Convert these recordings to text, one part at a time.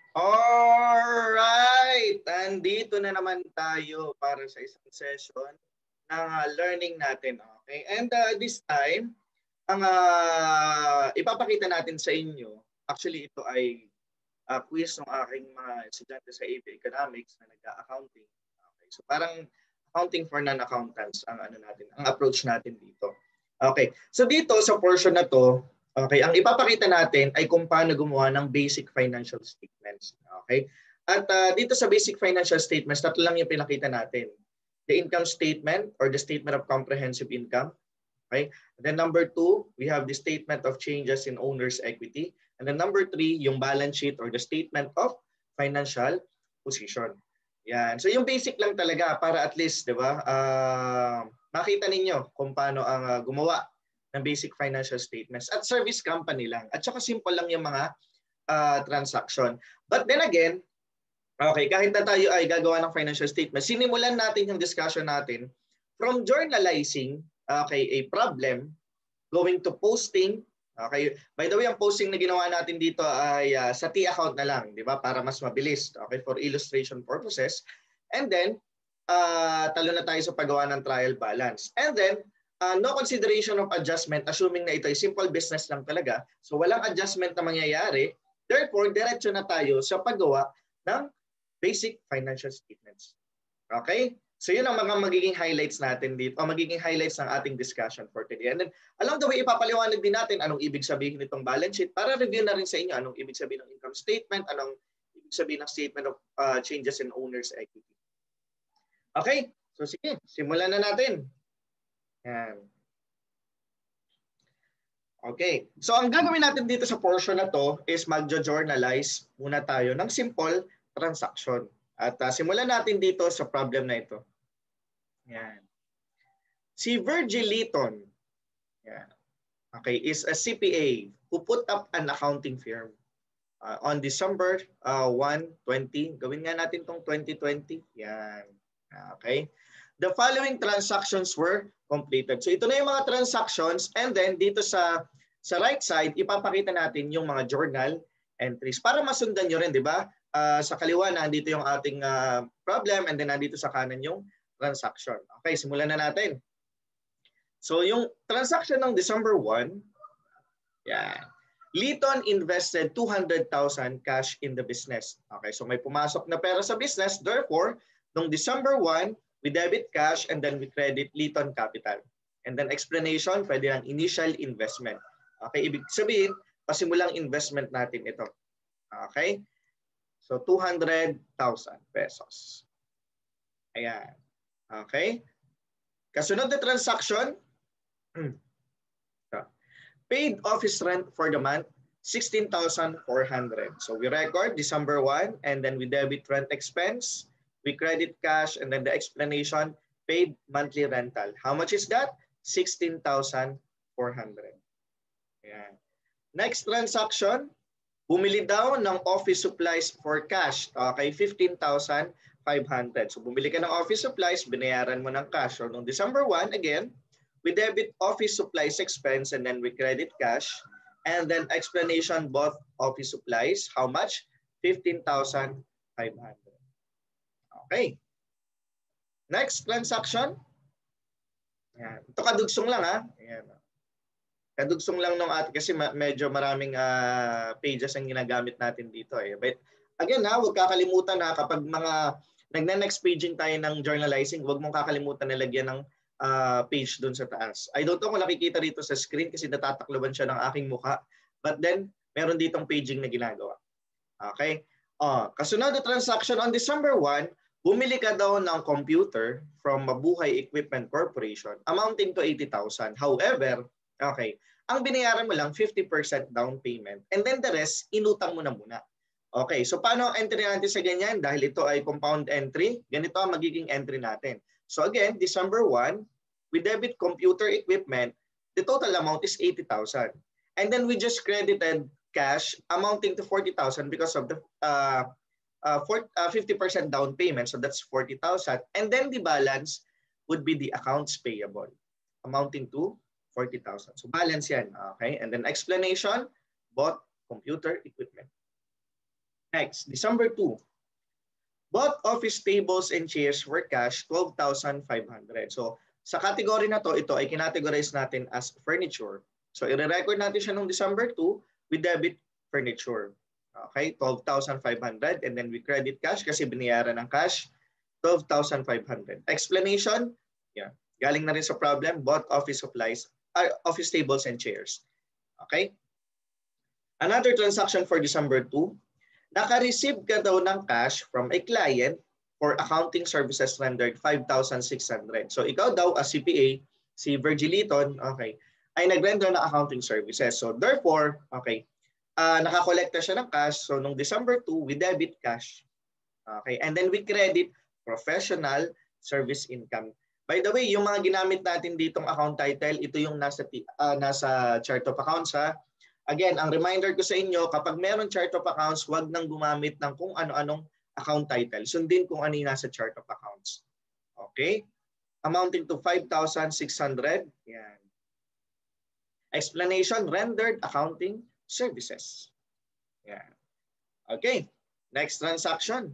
Alright! Andito na naman tayo para sa isang session ng learning natin. Okay? And this time, ang ipapakita natin sa inyo, actually ito ay quiz ng aking mga estudyante sa AP Economics na nag-accounting. Okay? So parang accounting for non-accountants ang ano natin, ang approach natin dito. Okay. So dito sa portion na to, okay, ang ipapakita natin ay kung paano gumawa ng basic financial statements. Okay? At dito sa basic financial statements, tatlo lang yung pinakita natin. The income statement or the statement of comprehensive income. Okay? And then number 2, we have the statement of changes in owner's equity. And then number 3, yung balance sheet or the statement of financial position. Yan. So yung basic lang talaga para at least, 'di ba? Makita ninyo kung paano ang gumawa ng basic financial statements at service company lang. At saka simple lang yung mga transaction. But then again, okay, kahit na tayo ay gagawa ng financial statement, sinimulan natin yung discussion natin from journalizing, okay, a problem, going to posting. Okay, by the way, ang posting na ginawa natin dito ay sa T account na lang, di ba? Para mas mabilis, okay, for illustration purposes. And then, talo na tayo sa paggawa ng trial balance. And then, no consideration of adjustment, assuming na ito ay simple business lang talaga. So, walang adjustment na mangyayari. Therefore, diretso na tayo sa paggawa ng basic financial statements. Okay? So yun ang mga magiging highlights natin dito, o magiging highlights ng ating discussion for today. And then along the way, ipapaliwanag din natin anong ibig sabihin nitong balance sheet para review na rin sa inyo anong ibig sabihin ng income statement, anong ibig sabihin ng statement of changes in owner's equity. Okay? So sige, simulan na natin. Yan. Okay. So ang gagawin natin dito sa portion na to is magjo-journalize muna tayo ng simple transaction. At simulan natin dito sa problem na ito. Yan. Si Virgil Litton, yan, okay, is a CPA who put up an accounting firm on December 1, 20. Gawin nga natin tong 2020. Yan. Okay. The following transactions were completed. So ito na yung mga transactions, and then dito sa right side, ipapakita natin yung mga journal entries para masundan nyo rin, di ba? Sa kaliwa, nandito yung ating problem, and then nandito sa kanan yung transaction. Okay, simulan na natin. So yung transaction ng December 1, yeah, Litton invested 200,000 cash in the business. Okay, so may pumasok na pera sa business. Therefore, nung December 1, we debit cash and then we credit Litton capital. And then explanation, pwede ang initial investment. Okay, ibig sabihin, pasimulang investment natin ito. Okay? So 200,000 pesos. Ayan. Okay? Kasunod na transaction, paid office rent for the month, 16,400. So we record December 1 and then we debit rent expense, we credit cash, and then the explanation, paid monthly rental. How much is that? 16,400. Ayan. Next transaction, bumili daw ng office supplies for cash. Okay, 15,500. So bumili ka ng office supplies, binayaran mo ng cash. So noong December 1, again, we debit office supplies expense and then we credit cash. And then explanation, both office supplies. How much? 15,500. Okay. Next transaction. Ayan. Ito kadugsong lang ha. Ayan. Kadugsong lang nung atin kasi medyo maraming pages ang ginagamit natin dito eh. But again ha, huwag kakalimutan ha, kapag mga nagna-next paging tayo ng journalizing, huwag mong kakalimutan na lagyan ng page dun sa taas. I don't know kung nakikita dito sa screen kasi natatakloban siya ng aking mukha. But then, meron ditong paging na ginagawa. Okay? Kasunod na transaction on December 1, bumili ka daw ng computer from Mabuhay Equipment Corporation amounting to 80,000. However, okay, ang binayaran mo lang 50% down payment and then the rest, inutang mo na muna. Okay, so paano ang entry natin sa ganyan? Dahil ito ay compound entry, ganito ang magiging entry natin. So again, December 1, we debit computer equipment, the total amount is 80,000. And then we just credited cash amounting to 40,000 because of the 50% down payment, so that's 40,000. And then the balance would be the accounts payable, amounting to 40,000. So balance yan, okay? And then explanation, bought computer equipment. Next, December 2. Both office tables and chairs were cash 12,500. So sa category na to, ito ay kinategorize natin as furniture. So i-record natin siya noong December 2 with debit furniture. Okay, 12,500 and then we credit cash kasi binayaran ng cash 12,500. Explanation, yeah, galing na rin sa problem, both office supplies, office tables and chairs. Okay? Another transaction for December 2, naka-receive ka daw ng cash from a client for accounting services rendered 5,600. So ikaw daw as CPA, si Virgiliton, okay, ay nag-render ng accounting services. So therefore, okay, nakakolekta siya ng cash. So nung December 2, we debit cash. Okay, and then we credit professional service income. By the way, yung mga ginamit natin ditong account title, ito yung nasa chart of accounts ha. Again, ang reminder ko sa inyo, kapag meron chart of accounts, huwag nang gumamit ng kung ano-anong account title. Sundin kung ano yung nasa chart of accounts. Okay? Amounting to 5,600. Yan. Explanation, rendered accounting services. Yan. Okay. Next transaction.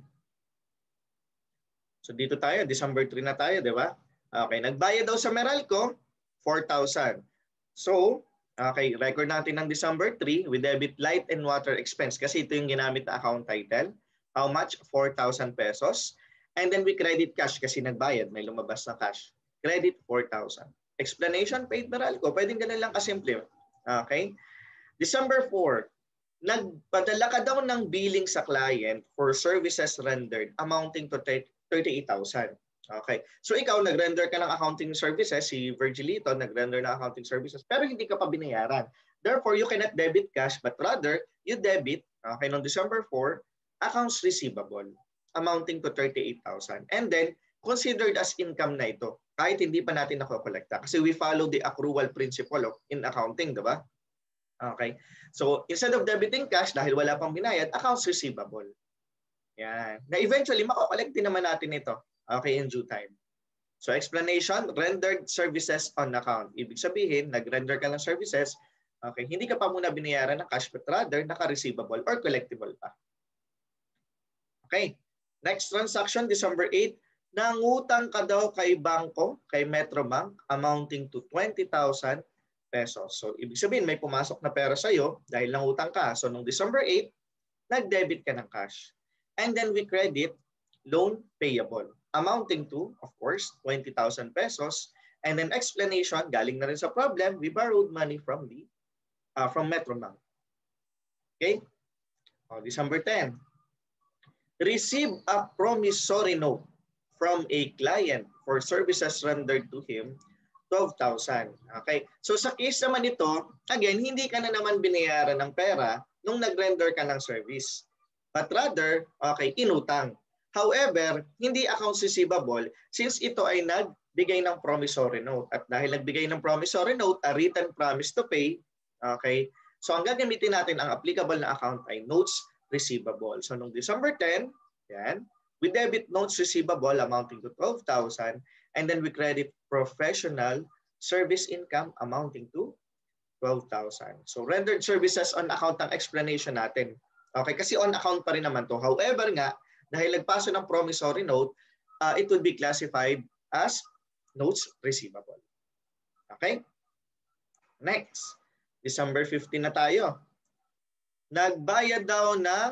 So dito tayo, December 3 na tayo, di ba? Okay, nagbayad daw sa Meralco, 4,000. So, okay, record natin ng December 3 with debit light and water expense kasi ito yung ginamit na account title. How much? 4,000 pesos. And then we credit cash kasi nagbayad, may lumabas na cash. Credit 4,000. Explanation, paid Meralco. Pwedeng ganun lang kasimple. Okay? December 4, nagpadala ka daw ng billing sa client for services rendered amounting to 38,000. Okay. So ikaw, nag-render ka ng accounting services, si Virgilito, nag-render ng accounting services, pero hindi ka pa binayaran. Therefore, you cannot debit cash, but rather, you debit, okay, noong December 4, accounts receivable, amounting to 38,000. And then, considered as income na ito, kahit hindi pa natin nakokolekta. Kasi we follow the accrual principle in accounting, di ba? Okay. So, instead of debiting cash, dahil wala pang binayad, accounts receivable. Yan. Na eventually, makokolect din naman natin ito. Okay, in due time. So explanation, rendered services on account. Ibig sabihin, nag-render ka ng services, okay, hindi ka pa muna binayaran ng cash, but rather naka-receivable or collectible pa. Okay, next transaction, December 8, nangutang ka daw kay bangko, kay Metrobank, amounting to 20,000 pesos. So ibig sabihin, may pumasok na pera sa'yo dahil nangutang ka. So nung December 8, nag-debit ka ng cash. And then we credit loan payable, amounting to, of course, 20,000 pesos. And then explanation, galing na rin sa problem, we borrowed money from Metrobank. Okay? December 10. Receive a promissory note from a client for services rendered to him, 12,000. Okay? So sa case naman ito, again, hindi ka na naman binayaran ng pera nung nag-render ka ng service. But rather, okay, inutang. However, hindi accounts receivable since ito ay nagbigay ng promissory note. At dahil nagbigay ng promissory note, a written promise to pay, okay, so ang gagamitin natin, ang applicable na account ay notes receivable. So noong December 10, yan, we debit notes receivable amounting to 12,000 and then we credit professional service income amounting to 12,000. So rendered services on account ang explanation natin. Okay, kasi on account pa rin naman to. However nga, dahil nagpaso ng promissory note, it would be classified as notes receivable. Okay? Next, December 15 na tayo. Nagbayad daw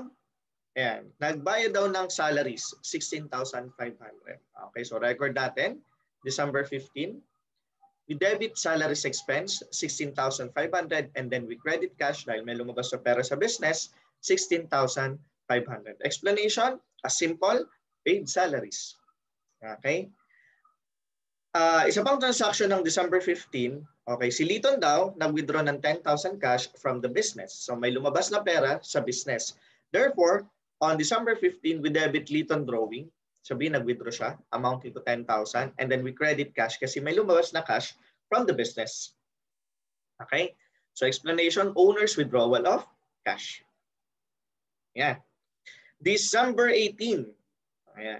ng salaries, 16,500. Okay, so record natin, December 15. We debit salaries expense, 16,500, and then we credit cash dahil may lumabas na pera sa business, 16,500. Explanation, a simple, paid salaries. Okay? Isa pang transaction ng December 15, okay, si Liton daw nag-withdraw ng 10,000 cash from the business. So may lumabas na pera sa business. Therefore, on December 15, we debit Liton drawing. Sabihin, nag-withdraw siya, amounting to 10,000, and then we credit cash kasi may lumabas na cash from the business. Okay? So explanation, owner's withdrawal of cash. Yan. December 18. Ayan.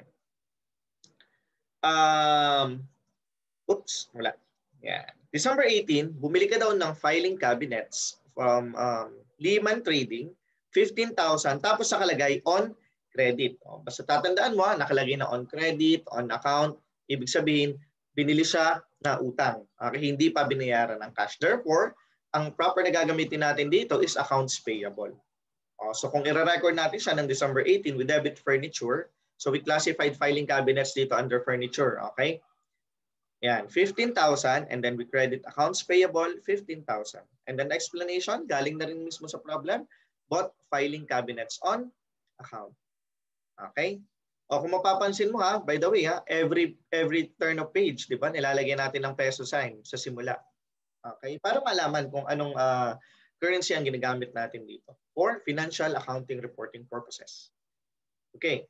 Wala. Yan. December 18, bumili ka daw ng filing cabinets from Lehman Trading 15,000 tapos nakalagay on credit. Basta tatandaan mo, nakalagay na on credit, on account, ibig sabihin, binili siya na utang. Okay, hindi pa binayaran ng cash. Therefore, ang proper na gagamitin natin dito is accounts payable. So kung i-record natin siya ng December 18 with debit furniture, so we classified filing cabinets dito under furniture. Okay? Yan, 15,000 and then we credit accounts payable, 15,000. And then explanation, galing na rin mismo sa problem, but filing cabinets on account. Okay? O kung mapapansin mo ha, by the way ha, every turn of page, di ba, nilalagyan natin ng peso sign sa simula. Okay? Para malaman kung anong currency ang ginagamit natin dito for financial accounting reporting purposes. Okay.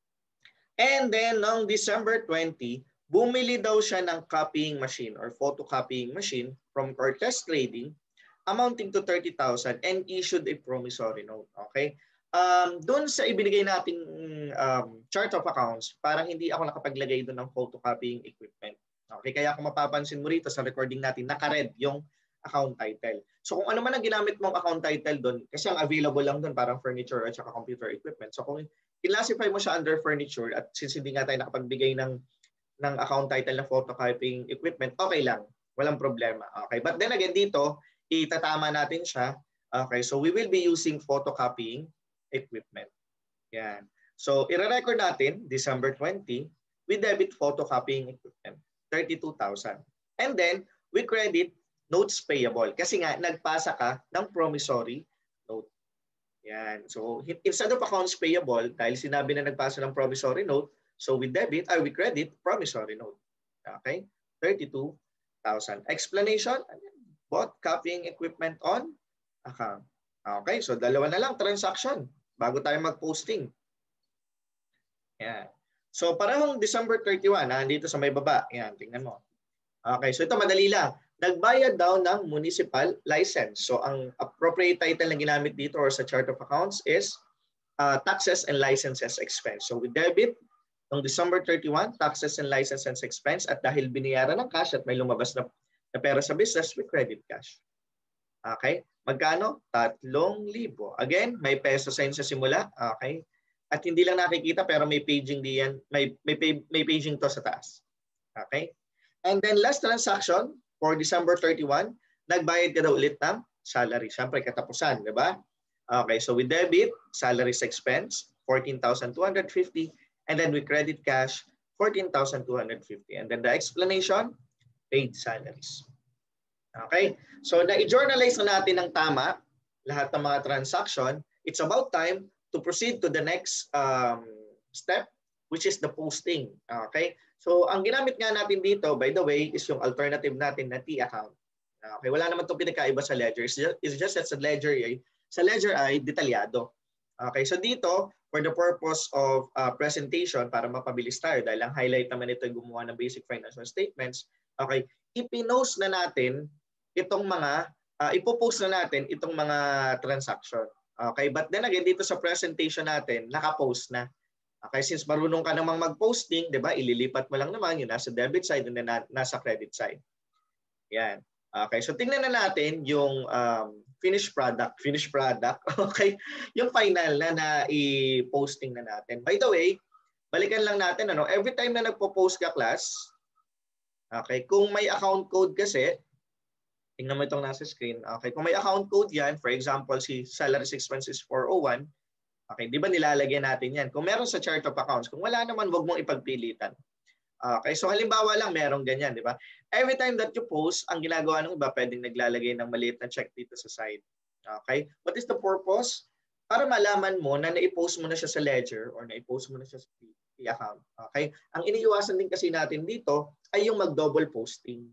And then, noong December 20, bumili daw siya ng copying machine or photocopying machine from Cortez Trading amounting to 30,000 and issued a promissory note. Okay? Doon sa ibinigay nating chart of accounts, parang hindi ako nakapaglagay doon ng photocopying equipment. Okay? Kaya kung mapapansin mo rito sa recording natin, naka-red yung account title. So kung ano man ang ginamit mong account title doon, kasi ang available lang doon parang furniture at saka computer equipment. So kung i-classify mo siya under furniture at since hindi nga tayo nakapagbigay ng account title na photocopying equipment, okay lang. Walang problema. Okay. But then again dito, itatama natin siya. Okay. So we will be using photocopying equipment. Yan. So i-record natin December 20 with debit photocopying equipment, 32,000. And then we credit notes payable. Kasi nga, nagpasa ka ng promissory note. Yan. So, instead of accounts payable, dahil sinabi na nagpasa ng promissory note, so we debit, we credit promissory note. Okay? 32,000. Explanation, bought copying equipment on account. Okay? So, dalawa na lang transaction bago tayo mag-posting. Yan. So, parang December 31, dito sa may baba. Yan, tingnan mo. Okay, so ito madali lang. Nagbayad daw ng municipal license. So ang appropriate title na ginamit dito or sa chart of accounts is taxes and licenses expense. So we debit noong December 31, taxes and licenses expense at dahil binayaran ng cash at may lumabas na pera sa business, we credit cash. Okay? Magkano? 3,000. Again, may peso sign sa simula. Okay? At hindi lang nakikita pero may paging diyan, may paging to sa taas. Okay? And then last transaction, for December 31, nagbayad ka daw ulit ng salary. Siyempre, katapusan, di ba? Okay, so we debit, salaries expense, 14,250, and then we credit cash, 14,250. And then the explanation, paid salaries. Okay, so na-journalize na natin ng tama lahat ng mga transaction. It's about time to proceed to the next step, which is the posting. Okay, so ang ginamit nga natin dito, by the way, is yung alternative natin na T account. Okay, wala naman itong pinagkaiba sa ledger. It's just that sa ledger ay detalyado. Okay, so dito, for the purpose of presentation, para mapabilis tayo, dahil ang highlight naman ito ay gumawa ng basic financial statements, okay, ipinost na natin itong mga, ipopost na natin itong mga transaction. Okay, but then again, dito sa presentation natin, nakapost na. Okay, since marunong ka namang mag-posting, 'di ba? Ililipat mo lang naman yung nasa debit side and then nasa credit side. Yan. Okay, so tingnan na natin yung finished product. Okay? Yung final na i-posting na natin. By the way, balikan lang natin every time na nagpo-post ka class, okay, kung may account code kasi, tingnan mo itong nasa screen. Okay, kung may account code 'yan, for example, si salaries expenses 401, okay, di ba nilalagyan natin yan? Kung meron sa chart of accounts, kung wala naman, wag mong ipagpilitan. Okay, so halimbawa lang merong ganyan, di ba? Every time that you post, ang ginagawa ng iba, pwedeng naglalagay ng maliit na check dito sa side. Okay, what is the purpose? Para malaman mo na na-post mo na siya sa ledger or na-post mo na siya sa P account. Okay, ang iniiwasan din kasi natin dito ay yung mag-double posting.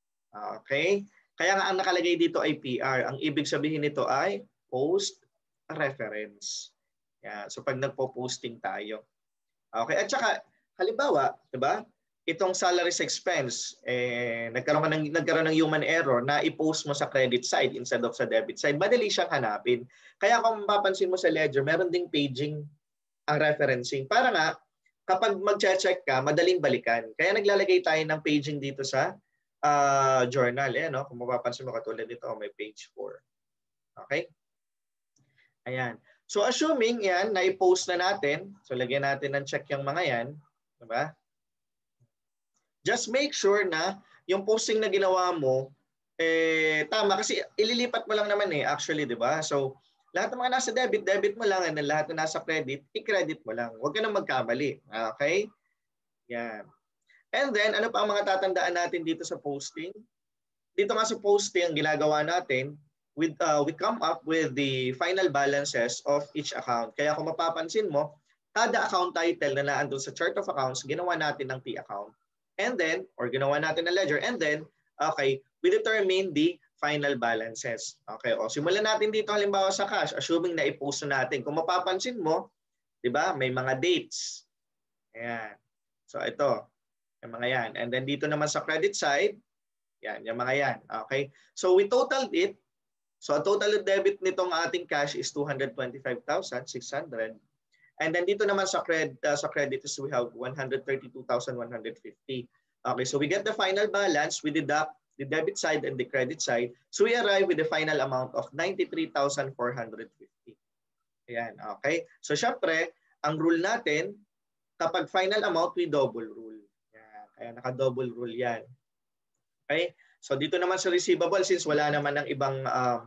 Okay, kaya nga ang nakalagay dito ay PR. Ang ibig sabihin nito ay post reference. Yeah, so pag nagpo-posting tayo. Okay, at saka halimbawa, 'di ba? Itong salaries expense nagkaroon ng human error na i-post mo sa credit side instead of sa debit side. Madali siyang hanapin. Kaya kung mapapansin mo sa ledger, meron ding paging ang referencing para nga kapag mag-check ka, madaling balikan. Kaya naglalagay tayo ng paging dito sa journal, Kung mapapansin mo katulad nito, may page 4. Okay? Ayan. So assuming yan, na-post na natin, so lagyan natin ng check yung mga yan, diba? Just make sure na yung posting na ginawa mo, tama kasi ililipat mo lang naman actually, diba? So lahat ng mga nasa debit, debit mo lang, and then lahat na nasa credit, i-credit mo lang. Huwag ka nang magkamali. Okay? Yan. And then, ano pa ang mga tatandaan natin dito sa posting? Dito nga sa posting, ang ginagawa natin, we come up with the final balances of each account. Kaya kung mapapansin mo, kada account title na naandun sa chart of accounts, ginawa natin ng T account. And then, or ginawa natin ng ledger. And then, okay, we determine the final balances. Okay, o simulan natin dito halimbawa sa cash, assuming na i-post na natin. Kung mapapansin mo, di ba, may mga dates. Ayan. So ito, yung mga yan. And then dito naman sa credit side, yan, yung mga yan. Okay? So we totaled it. So ang total debit nitong ating cash is 225,600. And then dito naman sa credit is we have 132,150. Okay, so we get the final balance, we deduct the debit side and the credit side. So we arrive with the final amount of 93,450. Ayan, okay? So syempre, ang rule natin, kapag final amount, we double rule. Ayan, kaya naka-double rule yan. Okay? So dito naman sa receivable, since wala naman ng ibang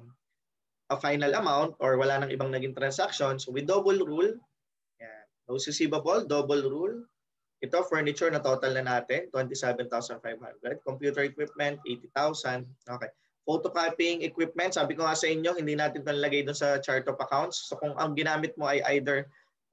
a final amount or wala nang ibang naging transaction, so with double rule, yan. Those receivable, double rule. Ito, furniture na total na natin, 27,500. Computer equipment, 80,000. Okay. Photocopying equipment, sabi ko nga sa inyo, hindi natin ito nalagay doon sa chart of accounts. So kung ang ginamit mo ay either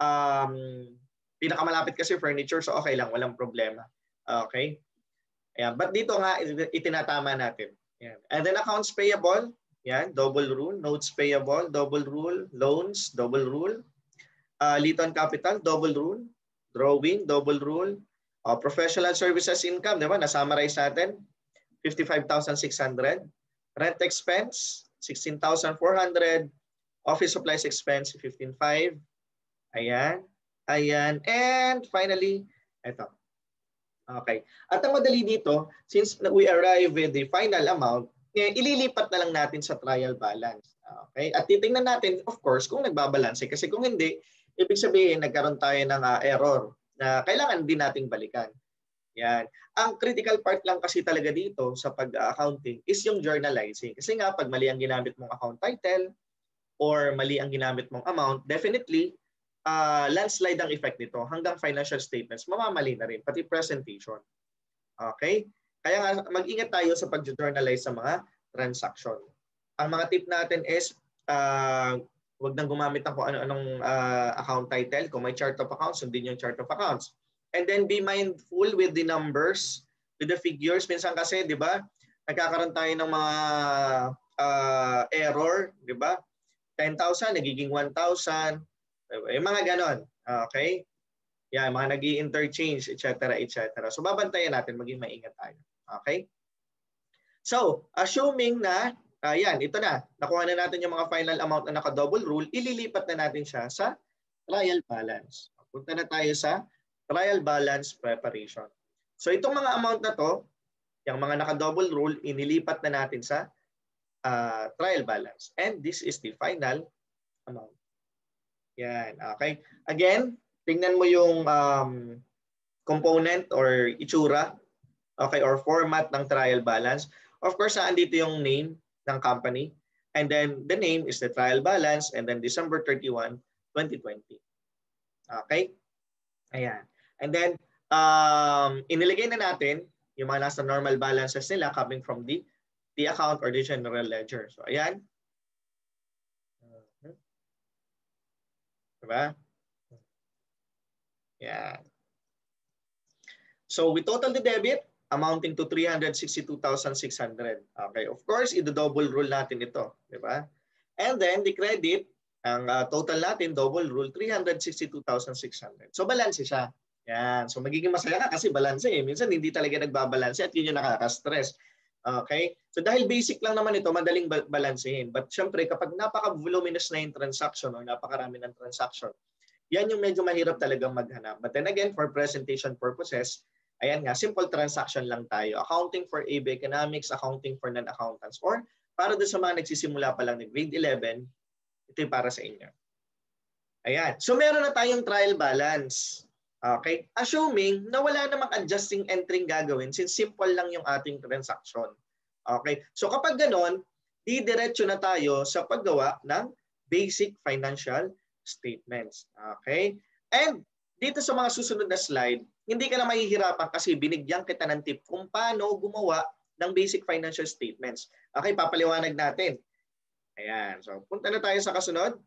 pinakamalapit kasi furniture, so okay lang, walang problema. Okay. Ayan. But dito nga, itinatama natin. Ayan. And then accounts payable, yan, double rule. Notes payable, double rule. Loans, double rule. Liton capital, double rule. Drawing, double rule. Professional services income, di ba? Na-summarize natin, 55,600. Rent expense, 16,400. Office supplies expense, 15,500. Ayan. Ayan. And finally, ito. Okay. At ang madali dito, since we arrive with the final amount, ililipat na lang natin sa trial balance. Okay? At titingnan natin, of course, kung nagbabalanse. Kasi kung hindi, ibig sabihin, nagkaroon tayo ng error na kailangan din nating balikan. Yan. Ang critical part lang kasi talaga dito sa pag-accounting is yung journalizing. Kasi nga, pag mali ang ginamit mong account title or mali ang ginamit mong amount, definitely, landslide ang effect nito hanggang financial statements, mamamali na rin, pati presentation. Okay? Kaya nga, mag-ingat tayo sa pag-journalize sa mga transaction. Ang mga tip natin is, huwag nang gumamit ng kung ano-anong account title. Kung may chart of accounts, sundin yung chart of accounts. And then be mindful with the numbers, with the figures. Minsan kasi, di ba, nagkakaroon tayo ng mga error, di ba? 10,000, nagiging 1,000. Yung mga ganon. Okay? Yan, mga nag-i-interchange, etc. etc. So, babantayan natin, maging maingat tayo. Okay? So, assuming na, yan, ito na. Nakuha na natin yung mga final amount na naka-double rule, ililipat na natin siya sa trial balance. Punta na tayo sa trial balance preparation. So, itong mga amount na to, yung mga naka-double rule, inilipat na natin sa trial balance. And this is the final amount. Yan, okay. Again, tingnan mo yung component or itsura, okay, or format ng trial balance. Of course, andito yung name ng company. And then the name is the trial balance and then December 31, 2020. Okay? Ayan. And then, inilagay na natin yung mga nasa normal balances nila coming from the account or the general ledger. So, ayan. Diba? Yan. So we total the debit amounting to 362,600. Okay, of course, i-double rule natin ito, di ba? And then the credit, ang total natin double rule 362,600. So balanse siya. Yan. So magiging masaya ka kasi balanse eh. Minsan hindi talaga nagbabalanse at yun yung nakaka-stress. Okay? So dahil basic lang naman ito, madaling balansehin. But syempre kapag napaka-voluminous na yung transaction o napakarami ng transaction, yan yung medyo mahirap talagang maghanap. But then again, for presentation purposes, ayan nga, simple transaction lang tayo. Accounting for AB Economics, accounting for non-accountants. Or para doon sa mga nagsisimula pa lang ng grade 11, ito yung para sa inyo. Ayan. So meron na tayong trial balance. Okay? Assuming na wala namang adjusting entry gagawin since simple lang yung ating transaction. Okay? So kapag ganon, didiretso na tayo sa paggawa ng basic financial statements. Okay? And dito sa mga susunod na slide, hindi ka na mahihirapan kasi binigyan kita ng tip kung paano gumawa ng basic financial statements. Okay, papaliwanag natin. Ayan. So punta na tayo sa kasunod.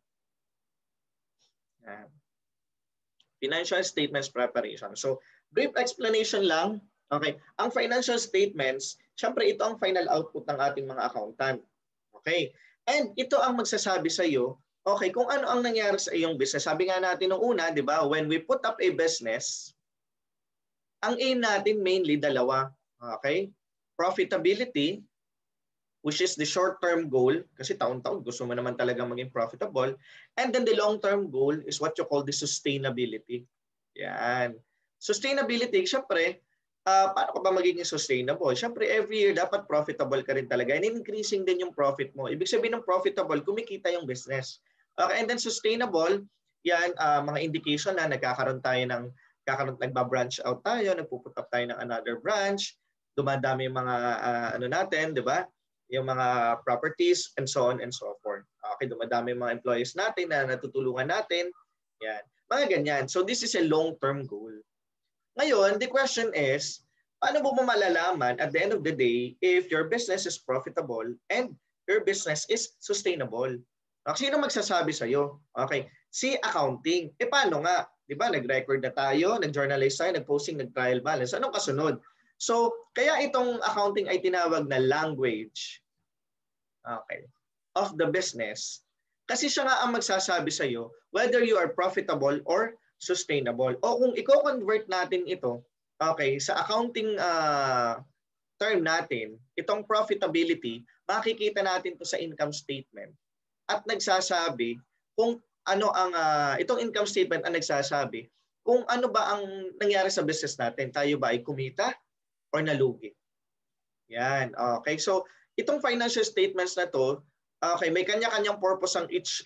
Ayan. Financial statements preparation. So, brief explanation lang. Okay. Ang financial statements, syempre ito ang final output ng ating mga accountant. Okay. And ito ang magsasabi sa iyo, okay, kung ano ang nangyari sa iyong business. Sabi nga natin nung una, di ba, when we put up a business, ang aim natin mainly dalawa. Okay. Profitability, which is the short-term goal, kasi taon-taon gusto mo naman talaga maging profitable. And then the long-term goal is what you call the sustainability. Yan. Sustainability, syempre, paano ka ba magiging sustainable? Syempre, every year dapat profitable ka rin talaga. And increasing din yung profit mo. Ibig sabihin ng profitable, kumikita yung business. Okay, and then sustainable, yan, mga indication na nagkakaroon nagbabranch out tayo, nagpuput up tayo ng another branch, dumadami yung mga ano natin, di ba? Yung mga properties and so on and so forth. Okay, dumadami yung mga employees natin na natutulungan natin. Yan. Mga ganyan. So this is a long-term goal. Ngayon, the question is, paano mo malalaman at the end of the day if your business is profitable and your business is sustainable? Sino magsasabi sa'yo? Okay, si accounting. Paano nga? Di ba, nag-record na tayo, nag-journalize tayo, nag-posting, nag-trial balance. Anong kasunod? So, kaya itong accounting ay tinawag na language, okay, of the business. Kasi siya nga ang magsasabi sa iyo whether you are profitable or sustainable. O kung i-convert natin ito, okay, sa accounting term natin, itong profitability, makikita natin to sa income statement. At nagsasabi kung ano ang, itong income statement ang nagsasabi kung ano ba ang nangyari sa business natin. Tayo ba ay kumita or nalugi? Yan. Okay. So, itong financial statements na to, okay, may kanya-kanyang purpose ang each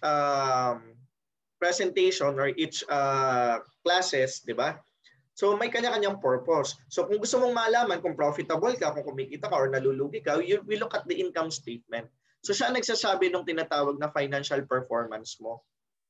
presentation or each classes, di ba? So, may kanya-kanyang purpose. So, kung gusto mong malaman kung profitable ka, kung kumikita ka or nalulugi ka, you will look at the income statement. So, siya nagsasabi ng tinatawag na financial performance mo.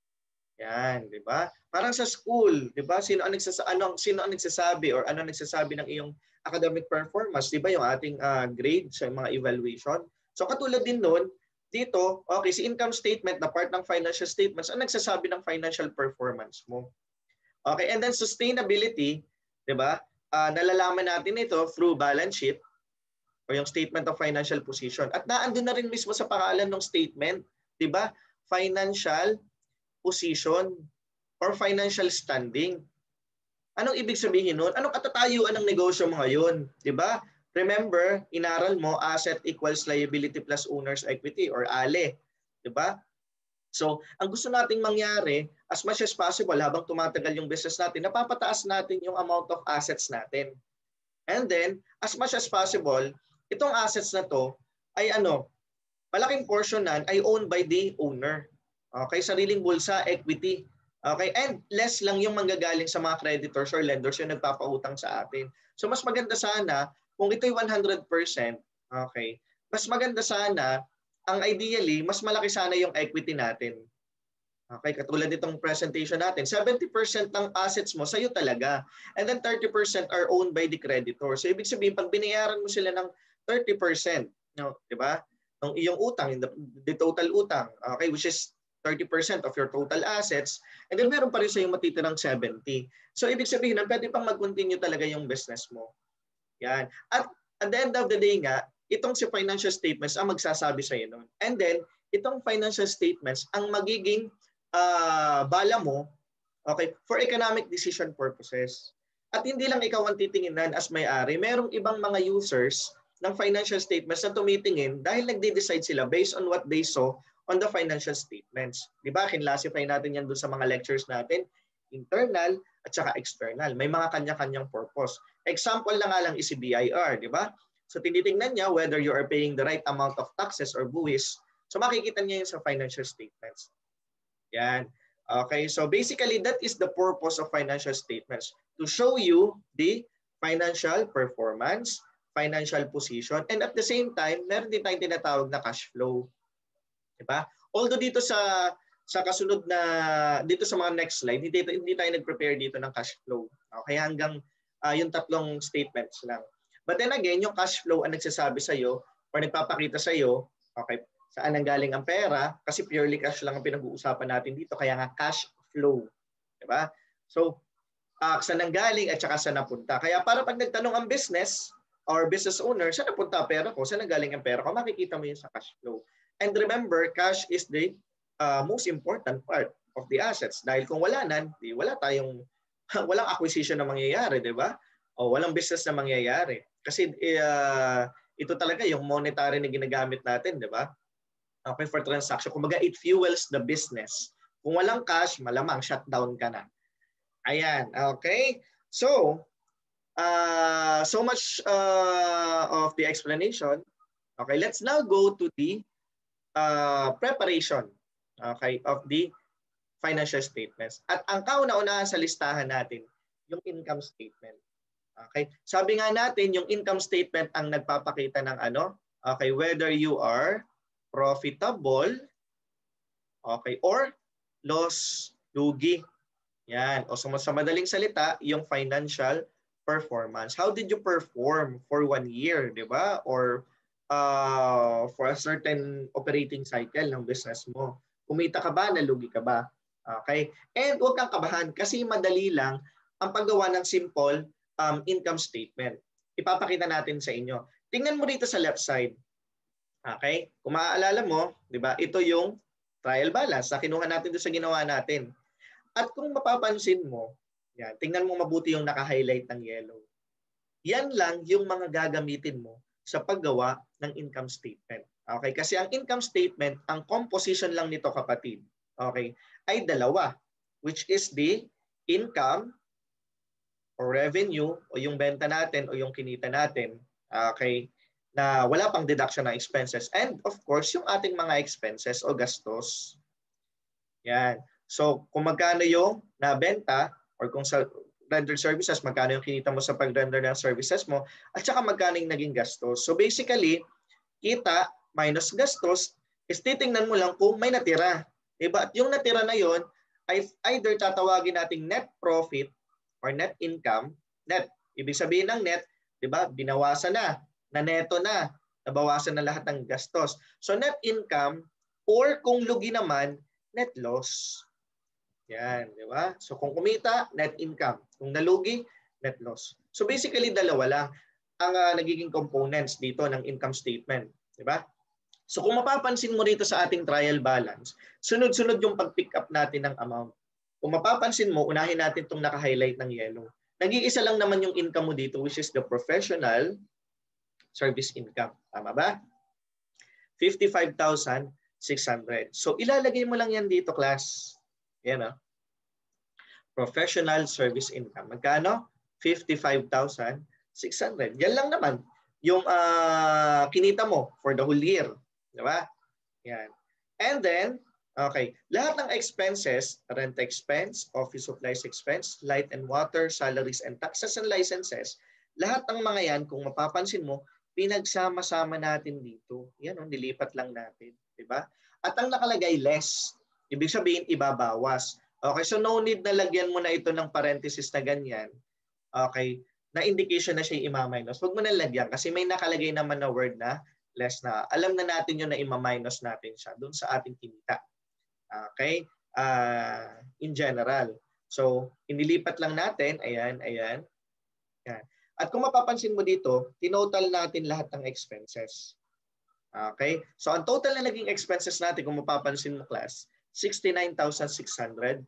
Yan, di ba? Parang sa school, di ba? Sino ang nagsasabi or ano nagsasabi ng iyong academic performance, di ba? Yung ating grade sa mga evaluation. So katulad din noon, dito, okay, si income statement na part ng financial statements ang nagsasabi ng financial performance mo. Okay, and then sustainability, di ba? Nalalaman natin ito through balance sheet o yung statement of financial position. At naandun na rin mismo sa pangalan ng statement, di ba? Financial position or financial standing. Anong ibig sabihin nun? Anong katatayuan ng negosyo mo ngayon? Diba? Remember, inaral mo, asset equals liability plus owner's equity or ALE. Diba? So, ang gusto nating mangyari, as much as possible, habang tumatagal yung business natin, napapataas natin yung amount of assets natin. And then, as much as possible, itong assets na to ay malaking portion nan ay owned by the owner. Okay, sariling bulsa, equity. Okay, and less lang yung manggagaling sa mga creditors or lenders yung nagpapautang sa atin. So mas maganda sana kung ito'y 100%, okay, mas maganda sana, ang ideally, mas malaki sana yung equity natin. Okay, katulad nitong presentation natin, 70% ng assets mo sa'yo talaga. And then 30% are owned by the creditor. So ibig sabihin, pag binayaran mo sila ng 30%, no, di ba? Ng iyong utang, the total utang, okay, which is 30% of your total assets, and then meron pa rin sa yung matitirang 70. So ibig sabihin, pwede pang mag-continue talaga yung business mo. Yan. At the end of the day nga, itong si financial statements ang magsasabi sa iyo nun. And then, itong financial statements ang magiging bala mo, okay, for economic decision purposes. At hindi lang ikaw ang titinginan as may-ari, merong ibang mga users ng financial statements na tumitingin dahil nagde-decide sila based on what they saw on the financial statements. Di ba? Kinlassify natin yan doon sa mga lectures natin, internal at saka external. May mga kanya-kanyang purpose. Example na nga lang is si BIR, di ba? So tinitingnan niya whether you are paying the right amount of taxes or buwis. So makikita niya yun sa financial statements. Yan. Okay, so basically that is the purpose of financial statements, to show you the financial performance, financial position, and at the same time, meron din tayong tinatawag na cash flow. Diba? Although dito sa kasunod na, dito sa mga next slide, hindi tayo nag-prepare dito ng cash flow. Okay, hanggang yung tatlong statements lang. But then again, yung cash flow ang nagsasabi sa iyo or nagpapakita sa iyo, okay, saan nanggaling ang pera, kasi purely cash lang ang pinag-uusapan natin dito, kaya nga cash flow. Diba? So, saan nanggaling at saka saan napunta. Kaya para pag nagtanong ang business or business owner, saan napunta pera ko, saan nanggaling ang pera ko, makikita mo yun sa cash flow. And remember, cash is the most important part of the assets. Dahil kung wala nan, walang acquisition na mangyayari, di ba? O walang business na mangyayari. Kasi ito talaga yung monetary na ginagamit natin, di ba? Okay, for transaction. Kumbaga, it fuels the business. Kung walang cash, malamang shutdown ka na. Ayan, okay? So, so much of the explanation. Okay, let's now go to the preparation, okay, of the financial statements. At ang kauna-unahan sa listahan natin, yung income statement. Okay? Sabi nga natin, yung income statement ang nagpapakita ng ano? Okay, whether you are profitable, okay, or loss, lugi. Yan. O sa madaling salita, yung financial performance. How did you perform for 1 year, di ba? Or for a certain operating cycle ng business mo. Kumita ka ba? Nalugi ka ba? Okay? And huwag kang kabahan kasi madali lang ang paggawa ng simple income statement. Ipapakita natin sa inyo. Tingnan mo dito sa left side. Okay? Kung maaalala mo, di ba? Ito yung trial balance na kinuha natin doon sa ginawa natin. At kung mapapansin mo, yan, tingnan mo mabuti yung naka-highlight ng yellow. Yan lang yung mga gagamitin mo sa paggawa ng income statement. Okay? Kasi ang income statement, ang composition lang nito kapatid, okay, ay dalawa, which is the income or revenue o yung benta natin o yung kinita natin, okay, na wala pang deduction ng expenses. And of course, yung ating mga expenses o gastos. Yan. So, kung magkano yung nabenta or kung sa rendered services, magkano yung kinita mo sa pag-render ng services mo, at saka magkano yung naging gastos. So basically, kita minus gastos is titingnan mo lang kung may natira. Diba? At yung natira na yon ay either tatawagin nating net profit or net income. Net, ibig sabihin ng net, diba? Binawasan na neto na, nabawasan na lahat ng gastos. So net income or kung lugi naman, net loss. Yan, di ba? So kung kumita, net income. Kung nalugi, net loss. So basically, dalawa lang ang nagiging components dito ng income statement. Di ba? So kung mapapansin mo dito sa ating trial balance, sunod-sunod yung pag-pick up natin ng amount. Kung mapapansin mo, unahin natin itong naka-highlight ng yellow. Nag-iisa lang naman yung income mo dito, which is the professional service income. Tama ba? 55,600. So ilalagay mo lang yan dito, class. Yan, professional service income. Magkano? 55,600. Yan lang naman yung kinita mo for the whole year. Di ba? Yan. And then, okay, lahat ng expenses, rent expense, office supplies expense, light and water, salaries and taxes and licenses, lahat ng mga yan, kung mapapansin mo, pinagsama-sama natin dito. Yan, nilipat lang natin. Di ba? At ang nakalagay less, ibig sabihin ibabawas. Okay, so no need na lagyan mo na ito ng parenthesis na ganyan. Okay, na indication na siya i-minus. Huwag mo na lagyan kasi may nakalagay naman na word na less na. Alam na natin yun na i-minus natin siya doon sa ating kinita. Okay, in general. So, inilipat lang natin. Ayan, ayan. Yan. At kung mapapansin mo dito, tinotal natin lahat ng expenses. Okay, so ang total na naging expenses natin, kung mapapansin mo class, 69,650.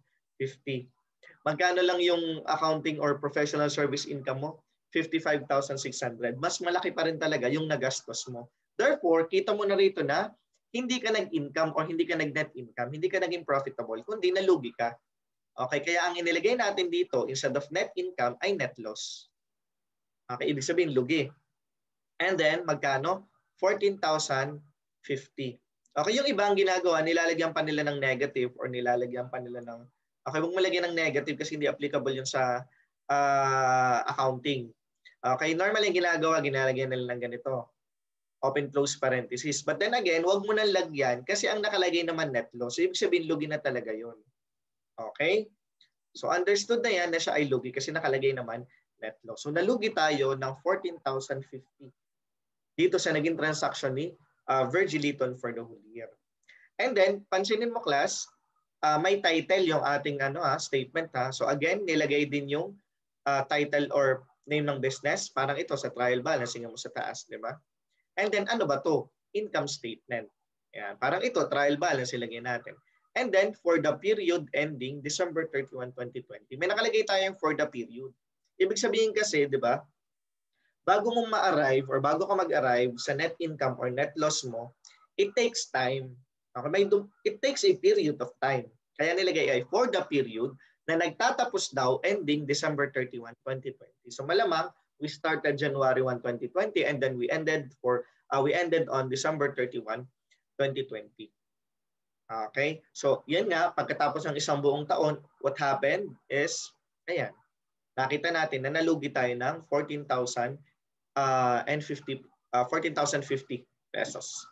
Magkano lang yung accounting or professional service income mo? 55,600. Mas malaki pa rin talaga yung nagastos mo. Therefore, kita mo na rito na hindi ka nag-income or hindi ka nag-net income, hindi ka naging profitable, kundi nalugi ka. Okay, kaya ang inilagay natin dito, instead of net income, ay net loss. Okay, ibig sabihin lugi. And then, magkano? 14,050. Okay, yung iba ang ginagawa, nilalagyan pa nila ng negative or nilalagyan pa nila ng, okay, huwag mo lagyan ng negative kasi hindi applicable yun sa accounting. Okay, normally ginagawa, ginalagyan nila ng ganito, open close parenthesis. But then again, huwag mo nang lagyan kasi ang nakalagay naman net loss. So, ibig sabihin, lugi na talaga yun. Okay? So, understood na yan na siya ay lugi kasi nakalagay naman net loss. So, nalugi tayo ng 14,050 dito sa naging transaction ni Virgil Litton for the whole year. And then, pansinin mo class, may title yung ating statement. So again, nilagay din yung title or name ng business. Parang ito sa trial balance, mo sa taas, di ba? And then, ano ba to? Income statement. Yan. Parang ito, trial balance, ilagay natin. And then, for the period ending December 31, 2020, may nakalagay tayong for the period. Ibig sabihin kasi, di ba, bago mo ma-arrive or bago ka mag-arrive sa net income or net loss mo, it takes time. Okay? It takes a period of time. Kaya nilagay ay for the period na nagtatapos daw ending December 31, 2020. So malamang we started January 1, 2020 and then we ended on December 31, 2020. Okay? So yan nga, pagkatapos ng isang buong taon, what happened is, ayan, nakita natin na nalugi tayo ng 14,050 pesos.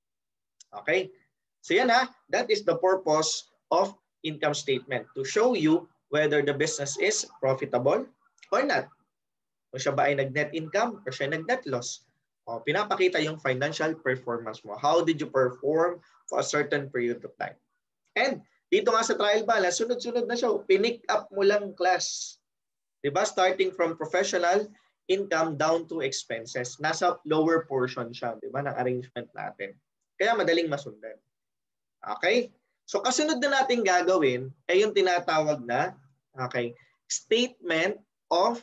Okay? So yan that is the purpose of income statement, to show you whether the business is profitable or not. Kung siya ba ay nag-net income or siya nag-net loss. Pinapakita yung financial performance mo. How did you perform for a certain period of time? And dito nga sa trial balance, sunod-sunod na siya. Pinick up mo lang class. Diba? Starting from professional income down to expenses. Nasa lower portion siya, diba, ng arrangement natin. Kaya madaling masundan. Okay? So kasunod na natin gagawin ay yung tinatawag na statement of,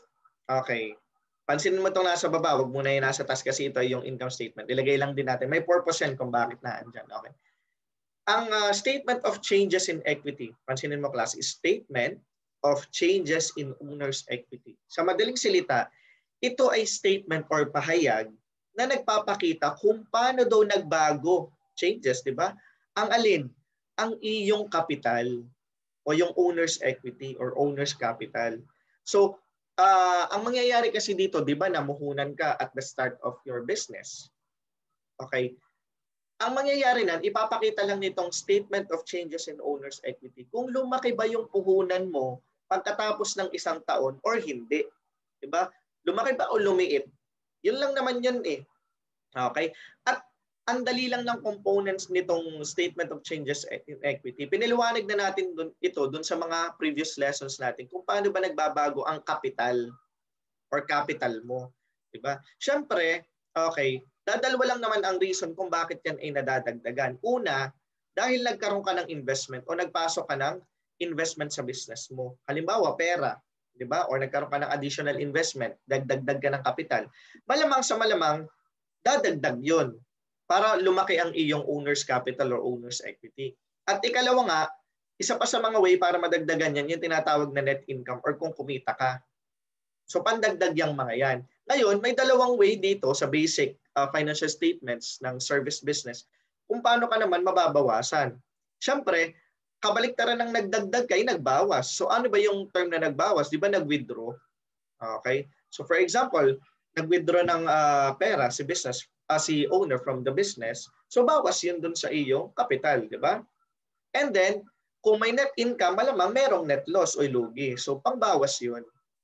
pansinin mo itong nasa baba, wag muna yung nasa taas kasi ito yung income statement. Ilagay lang din natin. May purpose yan kung bakit naandyan. Okay. Ang statement of changes in equity, pansinin mo class, is statement of changes in owner's equity. Sa madaling salita, ito ay statement or pahayag na nagpapakita kung paano daw nagbago, changes, di ba? Ang alin? Ang iyong capital o yung owner's equity or owner's capital. So, ang mangyayari kasi dito, di ba, namuhunan ka at the start of your business. Okay? Ang mangyayari nan, ipapakita lang nitong statement of changes in owner's equity kung lumaki ba yung puhunan mo pagkatapos ng isang taon or hindi. Di ba? Lumaki ba o lumiit? Yun lang naman yun eh. Okay? At ang dali lang ng components nitong statement of changes in equity. Piniliwanag na natin dun sa mga previous lessons natin kung paano ba nagbabago ang capital or capital mo. Diba? Siyempre, dadalwa lang naman ang reason kung bakit yan ay nadadagdagan. Una, dahil nagkaroon ka ng investment o nagpasok ka ng investment sa business mo. Halimbawa, pera. Diba? Or nagkaroon ka ng additional investment, dagdagdag ka ng capital. Malamang sa malamang, dadagdag yun para lumaki ang iyong owner's capital or owner's equity. At ikalawa nga, isa pa sa mga way para madagdagan yan, yung tinatawag na net income or kung kumita ka. So pandagdag yung mga yan. Ngayon, may dalawang way dito sa basic financial statements ng service business kung paano ka naman mababawasan. Siyempre, kabaliktaran ng nagdagdag kay nagbawas. So ano ba yung term na nagbawas? Di ba nag-withdraw? Okay? So for example, nag-withdraw ng pera si business, si owner from the business, so bawas yun dun sa iyong capital, di ba? And then, kung may net income, malamang merong net loss o lugi. So pangbawas yun.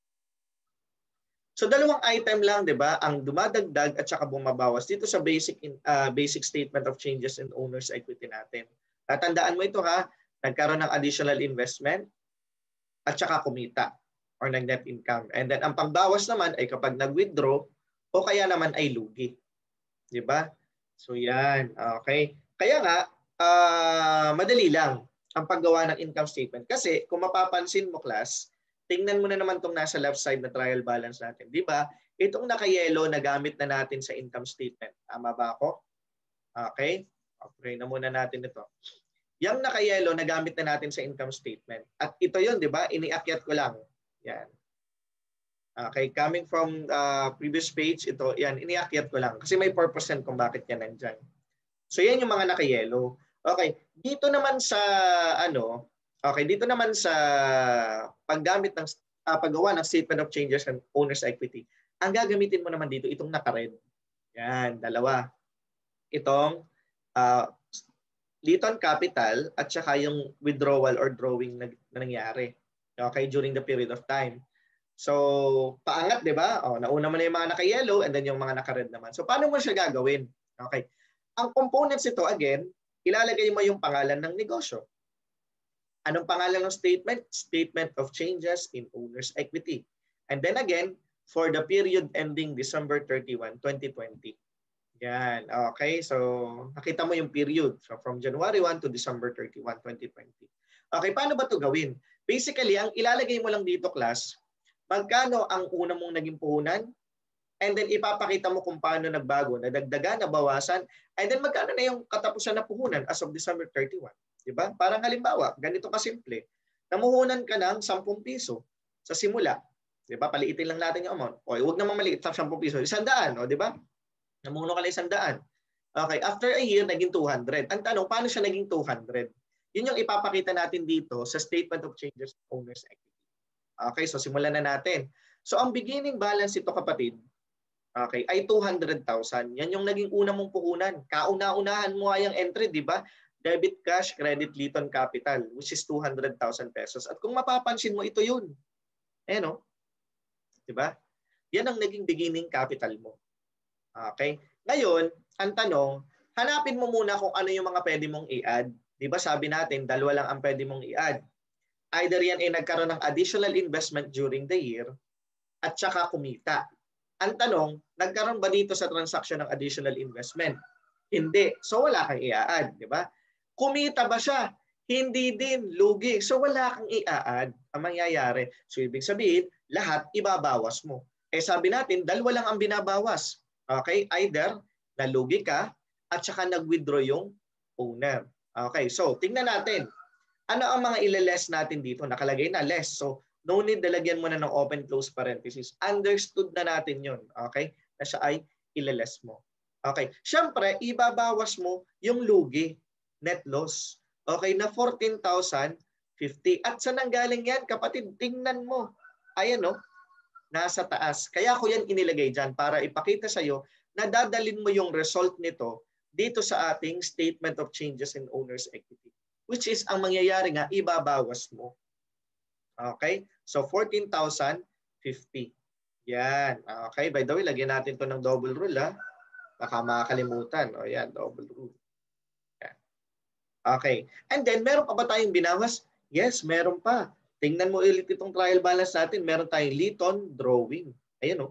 So dalawang item lang, di ba? Ang dumadagdag at saka bumabawas dito sa basic statement of changes in owner's equity natin. Tatandaan mo ito ha, nagkaroon ng additional investment at saka kumita or nag-net income. And then ang pangbawas naman ay kapag nag-withdraw o kaya naman ay lugi. Di ba? So yan. Okay. Kaya nga, madali lang ang paggawa ng income statement. Kasi kung mapapansin mo class, tingnan mo na naman itong nasa left side na trial balance natin. Di ba? Itong naka-yellow na gamit na natin sa income statement. Tama ba ako? Okay. Okay na muna natin ito. Yung naka-yellow na gamit na natin sa income statement. At ito yun, di ba? Iniakyat ko lang. Yan. Okay, coming from previous page, ito, yan, iniakyat ko lang. Kasi may purpose yan kung bakit yan nandyan. So yan yung mga naka-yellow. Okay, dito naman sa dito naman sa paggamit ng paggawa ng statement of changes and owner's equity. Ang gagamitin mo naman dito itong naka-red. Yan, dalawa. Itong Liton capital at saka yung withdrawal or drawing na nangyari. Okay, during the period of time. So, paangat, di ba? Nauna mo na yung mga naka-yellow and then yung mga naka-red naman. So, paano mo siya gagawin? Okay. Ang components ito, again, ilalagay mo yung pangalan ng negosyo. Anong pangalan ng statement? Statement of changes in owner's equity. And then again, for the period ending December 31, 2020. Yan. Okay. So, nakita mo yung period. So, from January 1 to December 31, 2020. Okay. Paano ba ito gawin? Basically, ang ilalagay mo lang dito, class, magkano ang una mong naging puhunan, and then ipapakita mo kung paano nagbago, nadagdagan, nabawasan, and then magkano na yung katapusan na puhunan as of December 31. Diba? Parang halimbawa, ganito kasimple, namuhunan ka ng 10 piso sa simula. Diba? Paliitin lang natin yung amount. O, huwag naman maliit sa 10 piso. 100, o, diba? Namuhunan ka lang 100. Okay, after a year, naging 200. Ang tanong, paano siya naging 200? Yun yung ipapakita natin dito sa Statement of Changes of Owner's Equity. Okay, so simulan na natin. So ang beginning balance ito, kapatid, okay, ay 200,000. Yan yung naging una mong puhunan. Kauna-unahan mo ay ang entry, di ba? Debit cash, credit Liton capital, which is 200,000 pesos. At kung mapapansin mo, ito yun. Ayan, o. Di ba? Yan ang naging beginning capital mo. Okay? Ngayon, ang tanong, hanapin mo muna kung ano yung mga pwede mong i-add. Di ba sabi natin, dalawa lang ang pwede mong i-add. Either yan ay nagkaroon ng additional investment during the year at saka kumita. Ang tanong, nagkaroon ba dito sa transaction ng additional investment? Hindi. So wala kang i-add, di ba? Kumita ba siya? Hindi din. Lugi. So wala kang i-add. Ang mangyayari. So ibig sabihin, lahat ibabawas mo. Sabi natin, dalawa lang ang binabawas. Okay? Either nalugi ka at saka nag-withdraw yung owner. Okay. So tingnan natin. Ano ang mga ile-less natin dito? Nakalagay na less. So, no need dalagyan mo na ng open close parenthesis. Understood na natin yun. Okay? Na siya ay ile-less mo. Okay. Siyempre, ibabawas mo yung lugi, net loss. Okay? Na 14,050. At saan nanggaling yan? Kapatid, tingnan mo. Ayan, no? Nasa taas. Kaya ko yan inilagay dyan para ipakita sa'yo na dadalin mo yung result nito dito sa ating Statement of Changes in Owner's Equity. Which is, ang mangyayari nga, ibabawas mo. Okay? So, 14,050. Yan. Okay? By the way, lagyan natin to ng double rule, ha? Baka makakalimutan. O yan, double rule. Yan. Okay. And then, meron pa ba tayong binawas? Yes, meron pa. Tingnan mo ulit itong trial balance natin. Meron tayong Liton drawing. Ayan, o.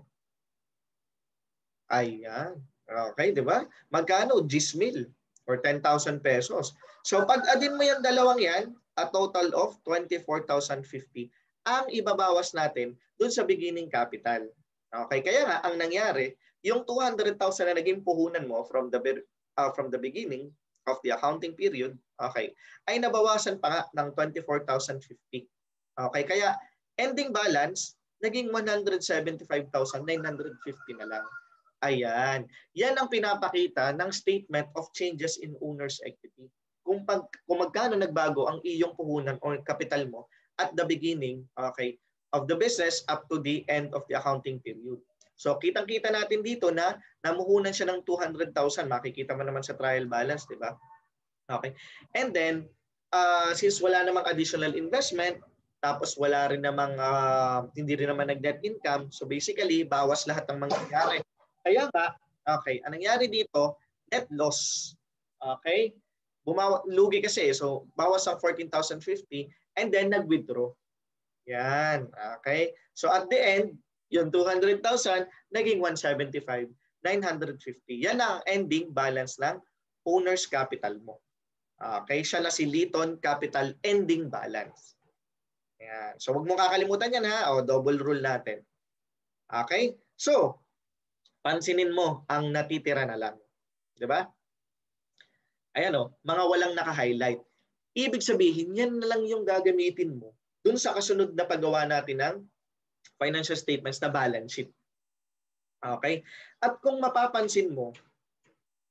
Ayan. Okay, di ba? Magkano? 10,000 or 10,000 pesos. So pag adin mo yung dalawang yan, a total of 24,050 ang ibabawas natin dun sa beginning capital. Okay, kaya nga ang nangyari, yung 200,000 na naging puhunan mo from the beginning of the accounting period, okay, ay nabawasan pa nga ng 24,050. Okay, kaya ending balance naging 175,950 na lang. Ayan. Yan ang pinapakita ng Statement of Changes in Owner's Equity. Kung magkano nagbago ang iyong puhunan o capital mo at the beginning, okay, of the business up to the end of the accounting period. So kitang-kita natin dito na namuhunan siya ng 200,000. Makikita mo naman sa trial balance, di ba? Okay. And then, since wala namang additional investment, tapos wala rin namang, hindi rin naman nag-net income, so basically, bawas lahat ng mangyayari. Kaya nga, okay, ang nangyari dito, net loss. Okay? Lugi kasi, so bawas ang 14,050 and then nag-withdraw. Yan, okay? So at the end, yung 200,000 naging 175,950. Yan ang ending balance ng owner's capital mo. Okay, siya na si Liton Capital ending balance. Yan. So wag mo kakalimutan yan, ha? O, double rule natin. Okay? So, pansinin mo ang natitira na lang. 'Di ba? Ayan, o, mga walang naka-highlight. Ibig sabihin, yan na lang yung gagamitin mo dun sa kasunod na paggawa natin ng financial statements na balance sheet. Okay? At kung mapapansin mo,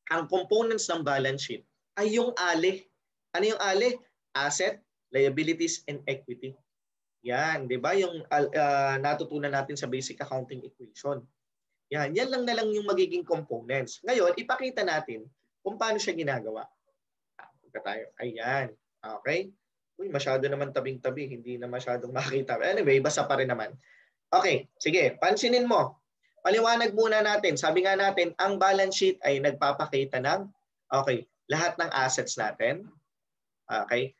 ang components ng balance sheet ay yung ALE. Ano yung ALE? Asset, liabilities, and equity. Yan, di ba? Yung natutunan natin sa basic accounting equation. Yan lang na lang yung magiging components. Ngayon, ipakita natin kung paano siya ginagawa. Punta tayo. Ayan. Okay? Uy, masyado naman tabing-tabi. Hindi na masyadong makita. Anyway, basta pa rin naman. Okay, sige. Pansinin mo. Paliwanag muna natin. Sabi nga natin, ang balance sheet ay nagpapakita ng lahat ng assets natin. Okay?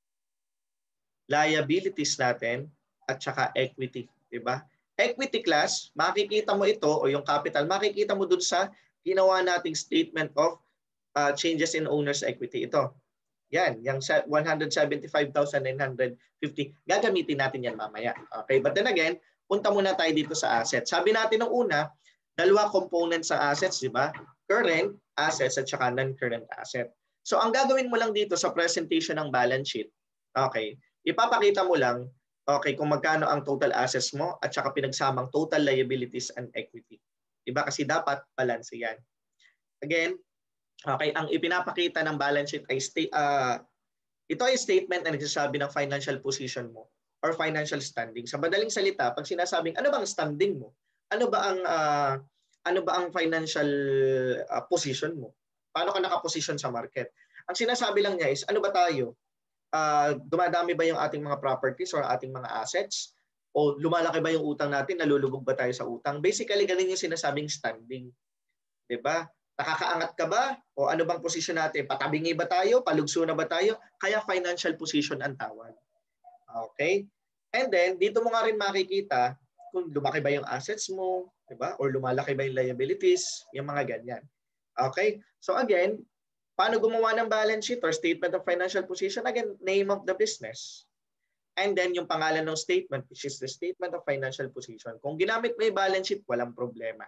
Liabilities natin at saka equity, 'di ba? Equity class, makikita mo ito o yung capital, makikita mo dun sa ginawa nating statement of changes in owner's equity. Ito. Yan, yung 175,950. Gagamitin natin yan mamaya. Okay, but then again, punta muna tayo dito sa assets. Sabi natin nung una, dalawa components sa assets, 'di ba? Current assets at saka non-current asset. So ang gagawin mo lang dito sa presentation ng balance sheet, okay, ipapakita mo lang kung magkano ang total assets mo at saka pinagsamang total liabilities and equity. Diba? Kasi dapat balance yan. Again, okay, ang ipinapakita ng balance sheet ay ito ay statement na nagsasabi ng financial position mo or financial standing. Sa madaling salita, pag sinasabing ano ba ang standing mo? Ano ba ang financial position mo? Paano ka nakaposition sa market? Ang sinasabi lang niya is ano ba tayo? Dumadami ba yung ating mga properties or ating mga assets? O lumalaki ba yung utang natin? Nalulubog ba tayo sa utang? Basically, ganun yung sinasabing standing. Diba? Nakakaangat ka ba? O ano bang posisyon natin? Patabingi ba tayo? Palugso na ba tayo? Kaya financial position ang tawag. Okay? And then, dito mo nga rin makikita kung lumaki ba yung assets mo, diba? Or lumalaki ba yung liabilities, yung mga ganyan. Okay? So again, paano gumawa ng balance sheet or statement of financial position? Again, name of the business. And then yung pangalan ng statement, which is the statement of financial position. Kung ginamit mo yung balance sheet, walang problema.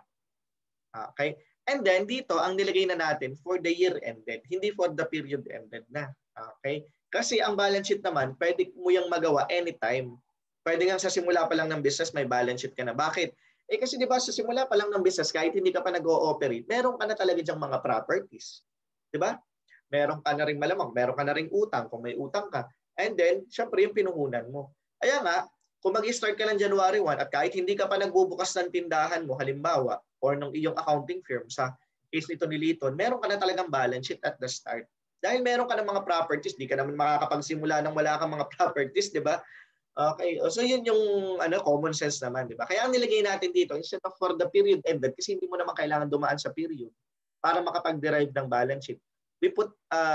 Okay? And then dito, ang nilagay na natin for the year ended, hindi for the period ended na. Okay? Kasi ang balance sheet naman, pwede mo yung magawa anytime. Pwede nga sa simula pa lang ng business, may balance sheet ka na. Bakit? Kasi di ba sa simula pa lang ng business, kahit hindi ka pa nag-ooperate, meron ka na talaga dyang mga properties. Di ba? Meron ka na ring malamang, meron ka na ring utang kung may utang ka. And then, syempre yung pinuhunan mo. Kaya nga, kung mag-start ka ng January 1 at kahit hindi ka pa nagbubukas ng tindahan mo, halimbawa, or ng iyong accounting firm sa case nito ni Liton, meron ka na talagang balance sheet at the start. Dahil meron ka ng mga properties, di ka naman makakapagsimula nang wala kang mga properties, di ba? Okay, so yun yung common sense naman, di ba? Kaya ang nilagay natin dito, instead of for the period ended, kasi hindi mo naman kailangan dumaan sa period para makapag-derive ng balance sheet. We put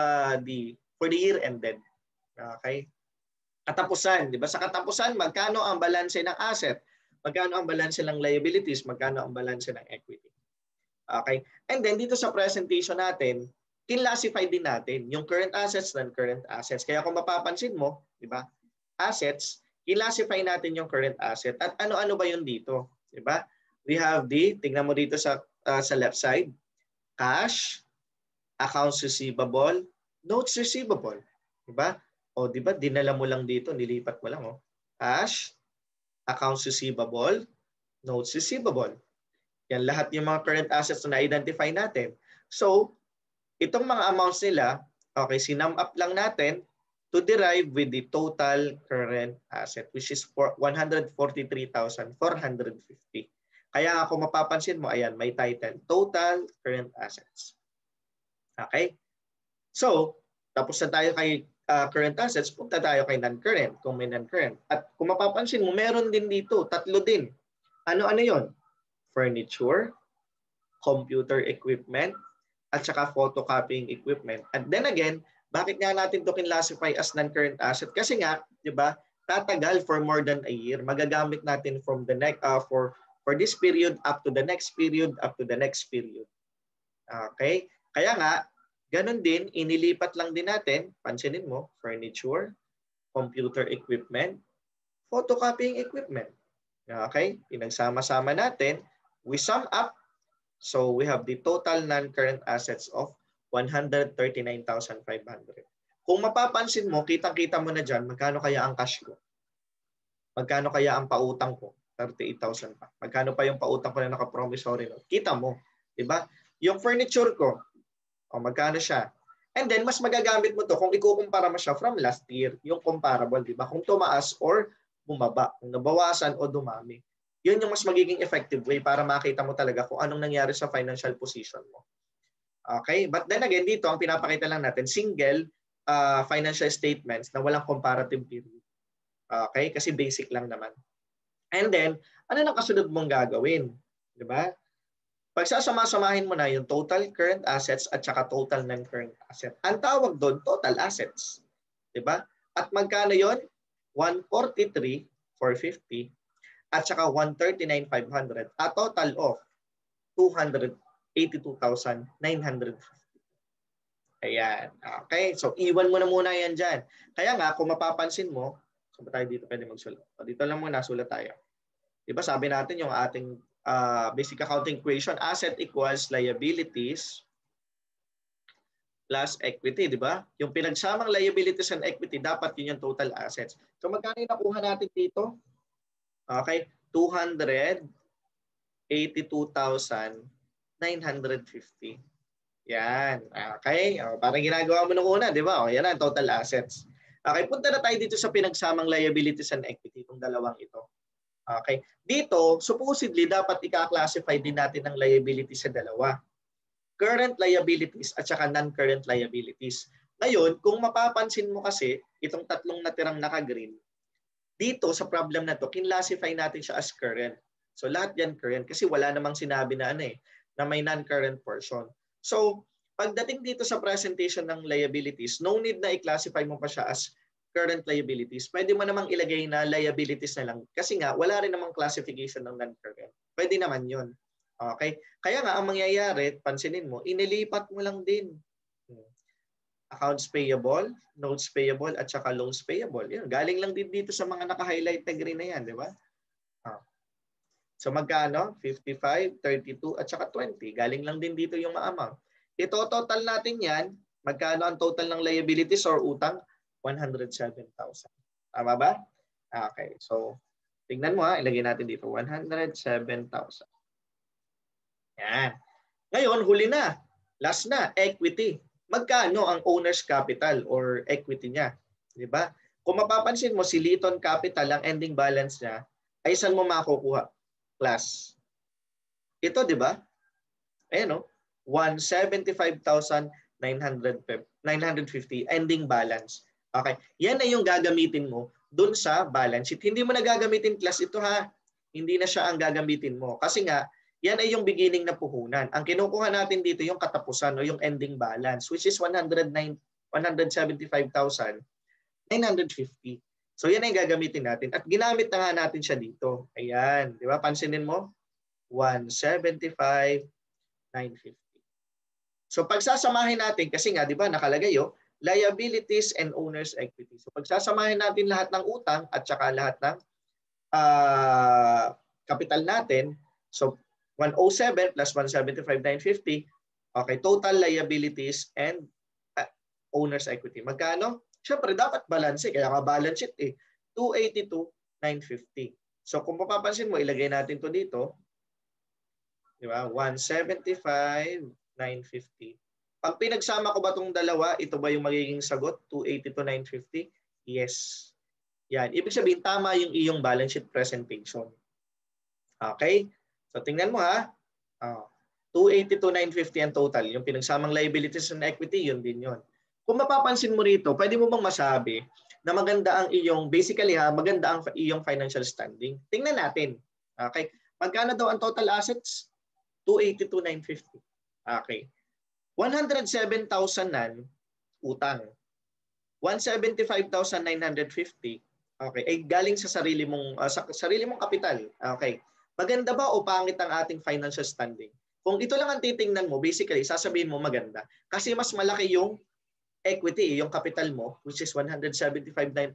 for the year ended. Okay? Katapusan, di ba? Sa katapusan, magkano ang balanse ng asset? Magkano ang balanse ng liabilities? Magkano ang balanse ng equity? Okay? And then dito sa presentation natin, kinlassify din natin yung current assets and current assets. Kaya kung mapapansin mo, di ba? Assets, kinlassify natin yung current asset. At ano-ano ba yun dito? Di ba? We have tingnan mo dito sa left side, cash, accounts receivable, notes receivable. Diba? O diba, dinala mo lang dito, nilipat mo lang. Cash, accounts receivable, notes receivable. Yan lahat yung mga current assets na na-identify natin. So, itong mga amounts nila, okay, sinum up lang natin to derive with the total current asset, which is 143,450. Kaya kung mapapansin mo, ayan, may title, Total Current Assets. Okay? So, tapos na tayo kay current assets, punta tayo kay non-current, kung may non-current. At kung mapapansin mo, meron din dito, tatlo din. Ano-ano yon? Furniture, computer equipment, at saka photocopying equipment. And then again, bakit nga natin ito kinlassify as non-current asset? Kasi nga, di ba, tatagal for more than a year. Magagamit natin from the next, for this period up to the next period, up to the next period. Okay? Kaya nga, ganun din, inilipat lang din natin, pansinin mo, furniture, computer equipment, photocopying equipment. Okay? Pinagsama-sama natin, we sum up, so we have the total non-current assets of 139,500. Kung mapapansin mo, kitang-kita mo na dyan, magkano kaya ang cash ko? Magkano kaya ang pautang ko? 38,000 pa. Magkano pa yung pautang ko na naka-promissory note? Kita mo, di ba? Yung furniture ko, O magkano siya? And then, mas magagamit mo to kung ikukumpara mo siya from last year, yung comparable, di ba? Kung tumaas or bumaba, kung nabawasan o dumami. Yun yung mas magiging effective way para makita mo talaga kung anong nangyari sa financial position mo. Okay? But then again, dito, ang pinapakita lang natin, single financial statements na walang comparative period. Okay? Kasi basic lang naman. And then, ano nang kasunod mong gagawin? Di ba? Pagsasama-samahin mo na yung total current assets at saka total non-current asset. Ang tawag doon, total assets. Di ba? At magkano yon? 143,450 at saka 139,500. A total of 282,950. Ayan. Okay. So, iwan mo na muna yan dyan. Kaya nga, kung mapapansin mo, so ba tayo dito pwede magsulat? O, dito lang muna, sulat tayo. Diba sabi natin yung ating basic accounting equation, asset equals liabilities plus equity, di ba? Yung pinagsamang liabilities and equity, dapat yun yung total assets. So magkano yung nakuha natin dito? Okay, 282,950. Yan. Okay, parang ginagawa mo nung una, di ba? O, yan ang total assets. Okay, punta na tayo dito sa pinagsamang liabilities and equity, itong dalawang ito. Okay. Dito, supposedly, dapat i-classify din natin ang liabilities sa dalawa. Current liabilities at saka non-current liabilities. Ngayon, kung mapapansin mo kasi, itong tatlong natirang naka-green, dito sa problem na to, kinlassify natin siya as current. So lahat yan current kasi wala namang sinabi na na may non-current portion. So, pagdating dito sa presentation ng liabilities, no need na i-classify mo pa siya as current liabilities. Pwede mo namang ilagay na liabilities na lang kasi nga wala rin namang classification ng non-current. Pwede naman yun. Okay? Kaya nga ang mangyayari, pansinin mo, inilipat mo lang din. Accounts payable, notes payable, at saka loans payable. Yan, galing lang din dito sa mga naka-highlight na green na yan, di ba? So magkano? 55, 32, at saka 20. Galing lang din dito yung ma-amount. Ito-total natin yan. Magkano ang total ng liabilities or utang? 107,000. Tama ba? Okay. So, tingnan mo ilagay natin dito. 107,000. Yan. Ngayon, huli na. Last na, equity. Magkano ang owner's capital or equity niya? Di ba? Kung mapapansin mo, si Liton Capital, ang ending balance niya, ay saan mo makukuha? Class. Ito, di ba? Ayan, 175,950 ending balance. Okay. Yan na yung gagamitin mo dun sa balance sheet. Hindi mo na gagamitin class ito ha. Hindi na siya ang gagamitin mo. Kasi nga, yan ay yung beginning na puhunan. Ang kinukuha natin dito yung katapusan o yung ending balance which is 175,950. So yan ay gagamitin natin. At ginamit na nga natin siya dito. Ayan. Di ba? Pansinin mo? 175,950. So pagsasamahin natin, kasi nga, di ba, nakalagay liabilities and owner's equity. So pagsasamahin natin lahat ng utang at saka lahat ng capital natin, so 107 plus 175,950, okay, total liabilities and owner's equity. Magkano? Siyempre, dapat balance kaya ka balance sheet 282,950. So kung mapapansin mo, ilagay natin to dito, di ba? 175,950. Pag pinagsama ko ba itong dalawa, ito ba yung magiging sagot? 282,950? Yes. Yan. Ibig sabihin, tama yung iyong balance sheet presentation. Okay? So, tingnan mo ha. 282,950 ang total. Yung pinagsamang liabilities and equity, yun din yun. Kung mapapansin mo rito, pwede mo bang masabi na maganda ang iyong, basically maganda ang iyong financial standing? Tingnan natin. Okay? Magkano daw ang total assets? 282,950. Okay. 107,000 nan utang. 175,950 okay ay galing sa sarili mong kapital. Okay. Maganda ba o pangit ang ating financial standing? Kung ito lang ang titingnan mo, basically sasabihin mo maganda kasi mas malaki yung equity, yung capital mo which is 175,950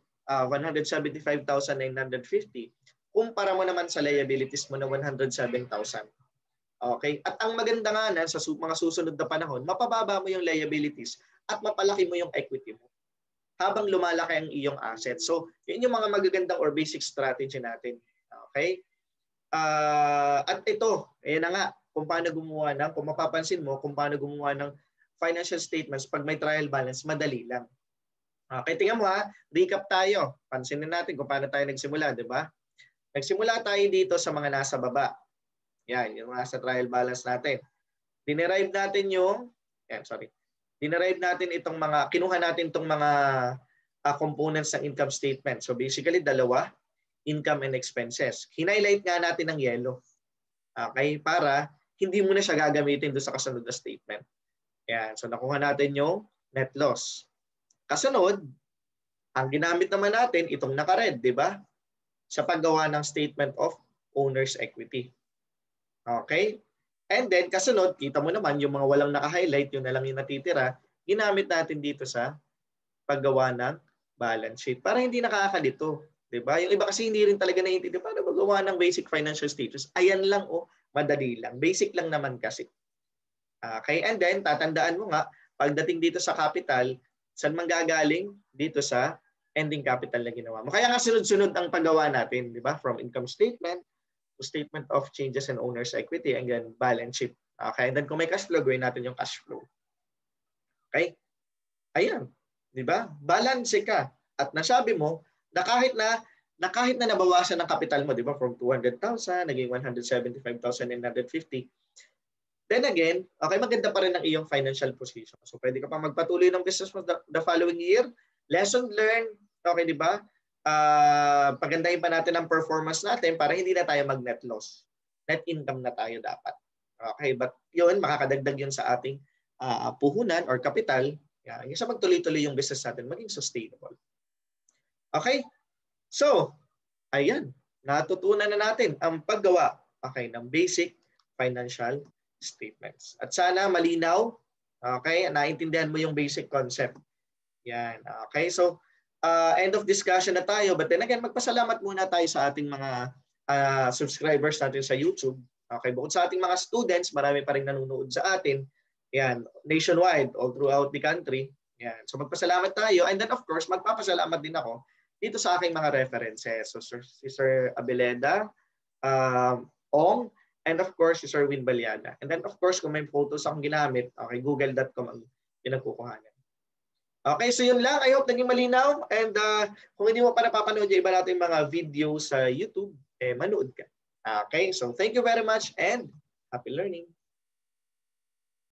kumpara mo naman sa liabilities mo na 107,000. Okay? At ang maganda nga sa mga susunod na panahon, mapababa mo yung liabilities at mapalaki mo yung equity mo habang lumalaki ang iyong assets. So, yun yung mga magagandang or basic strategy natin. Okay? At ito, ayan na nga, kung paano gumawa kung mapapansin mo, kung paano gumawa ng financial statements pag may trial balance, madali lang. Okay, tingnan mo ha, recap tayo. Pansinin natin kung paano tayo nagsimula, di ba? Nagsimula tayo dito sa mga nasa baba. Yan, yung nasa trial balance natin. Dinerive natin yung, dinerive natin itong mga, kinuha natin itong mga components ng income statement. So basically, dalawa, income and expenses. Hinighlight nga natin ng yellow. Okay, para hindi mo na siya gagamitin doon sa kasunod na statement. Yan, so nakuha natin yung net loss. Kasunod, ang ginamit naman natin itong naka-red, di ba? Sa paggawa ng statement of owner's equity. Okay? And then, kasunod, kita mo naman yung mga walang naka-highlight, yun na lang yung natitira, ginamit natin dito sa paggawa ng balance sheet para hindi nakakalito. Di ba? Yung iba kasi hindi rin talaga naiintindihan paano magawa ng basic financial status. Ayan lang, madali lang. Basic lang naman kasi. Okay? And then, tatandaan mo nga, pagdating dito sa capital, saan manggagaling? Dito sa ending capital na ginawa mo. Kaya nga sunod-sunod ang paggawa natin, di ba? From income statement to statement of changes in owner's equity and then balance sheet. Okay? And then kung may cash flow, gawin natin yung cash flow. Okay? Ayan. Di ba? Balance ka. At nasabi mo na kahit na nabawasan ng capital mo, di ba? From 200,000, naging 175,950. Then again, okay, maganda pa rin ang iyong financial position. So pwede ka pa magpatuloy ng business mo the following year. Lesson learned, okay, di ba? Pagandahin pa natin ang performance natin para hindi na tayo mag-net loss. Net income na tayo dapat. Okay, but yun, makakadagdag yun sa ating puhunan or capital. Yung sa magtuloy-tuloy yung business natin, maging sustainable. Okay? So, ayan. Natutunan na natin ang paggawa, okay, ng basic financial statements. At sana malinaw, okay, naintindihan mo yung basic concept. Yan, okay. So, end of discussion na tayo. But then again, magpasalamat muna tayo sa ating mga subscribers natin sa YouTube. Okay, bukod sa ating mga students, marami pa rin nanonood sa atin. Yan, nationwide, all throughout the country. Yan. So, magpasalamat tayo. And then, of course, magpapasalamat din ako dito sa aking mga references. So, si Sir Abeleda, Ong, and of course, si Sir Win Baliana. And then, of course, kung may photos akong ginamit, okay, google.com ang pinagkukuhanan. Okay, so yun lang. I hope naging malinaw. And kung hindi mo pa napapanood yung iba natin mga video sa YouTube, manood ka. Okay, so thank you very much and happy learning.